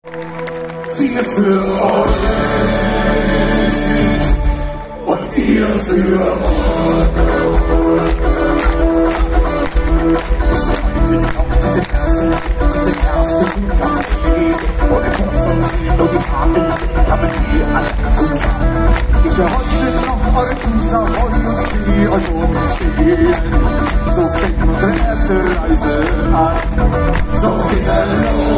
Wir für euch und ihr für euch. Es war heute noch diese erste Partie. Ohne Koffer ziehen nur die Fahrten, kamen wir alle zusammen. Ich höre heute noch eure Grüße und ich sehe euch vor mir stehen. So fängt unsere erste Reise an. So ging er los.